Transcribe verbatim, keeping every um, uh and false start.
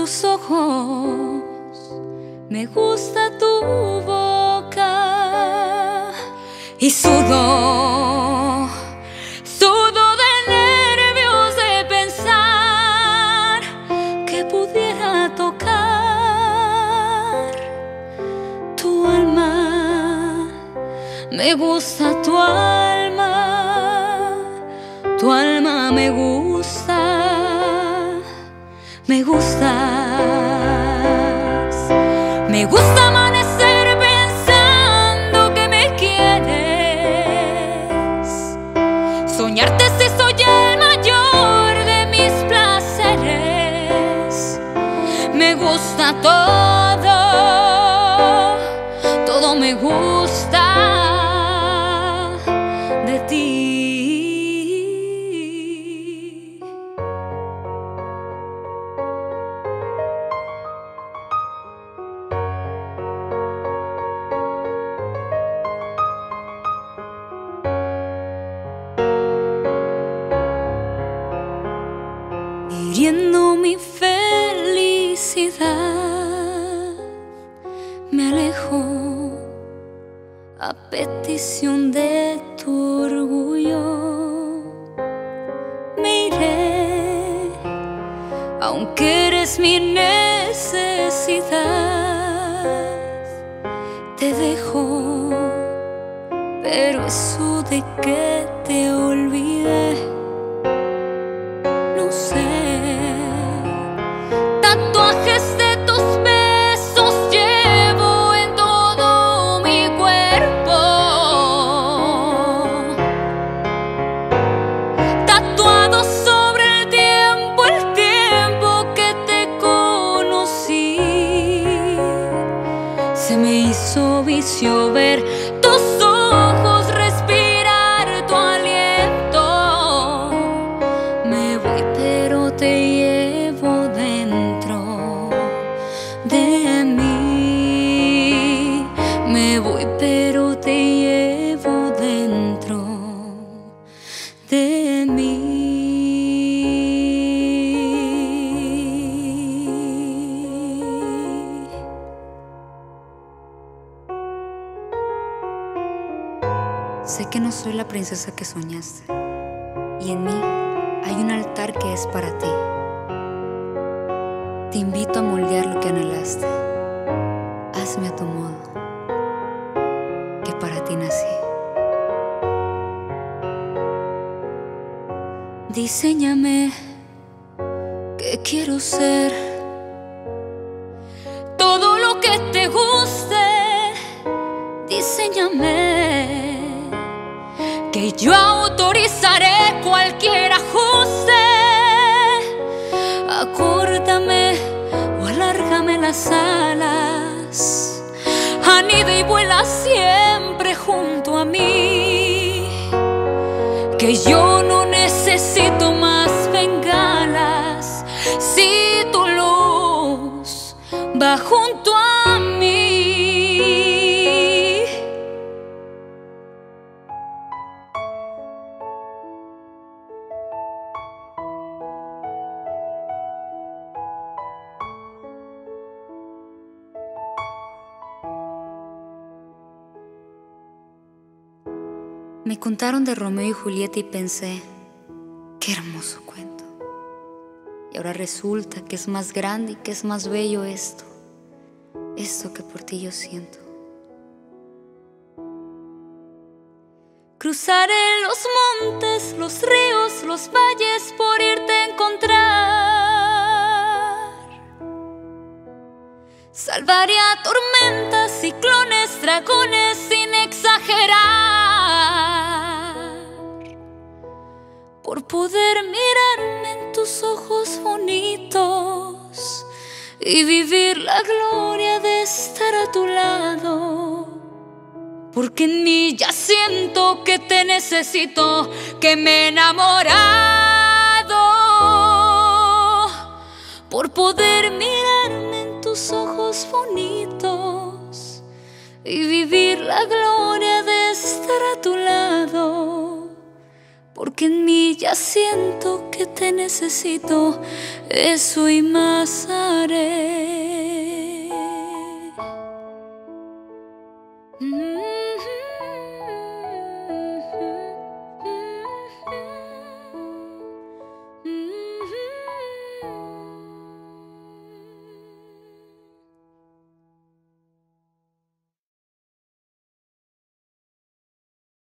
tus ojos, me gusta tu boca y sudo, sudo de nervios de pensar que pudiera tocar tu alma. Me gusta tu alma, tu alma me gusta, me gustas. Me gusta amanecer pensando que me quieres, soñarte si soy el mayor de mis placeres. Me gusta todo, todo me gusta de ti. Hiriendo mi felicidad, me alejo a petición de tu orgullo. Me iré, aunque eres mi necesidad. Te dejo, pero eso de que te olvidé, no sé. Tatuajes de tus besos llevo en todo mi cuerpo, tatuado sobre el tiempo, el tiempo que te conocí. Se me hizo vicio ver tus ojos, respirar tu aliento. Me voy pero te llevo dentro de mí. Me voy pero te llevo dentro de mí. Sé que no soy la princesa que soñaste, y en mí hay un altar que es para ti. Te invito a moldear lo que anhelaste. Hazme a tu modo, que para ti nací. Diséñame que quiero ser, todo lo que te guste. Diséñame que yo autorizaré cualquier ajuste. Acórtame o alárgame las alas, anida y vuela siempre junto a mí. Que yo no necesito más bengalas si tu luz va junto a mí. Me contaron de Romeo y Julieta y pensé, qué hermoso cuento. Y ahora resulta que es más grande y que es más bello esto, esto que por ti yo siento. Cruzaré los montes, los ríos, los valles por irte a encontrar. Salvaré a tormentas, ciclones, dragones sin exagerar. Por poder mirarme en tus ojos bonitos y vivir la gloria de estar a tu lado. Porque en mí ya siento que te necesito, que me he enamorado. Por poder mirarme en tus ojos bonitos y vivir la gloria de estar a tu lado. Porque en mí ya siento que te necesito, eso y más allá. amaré.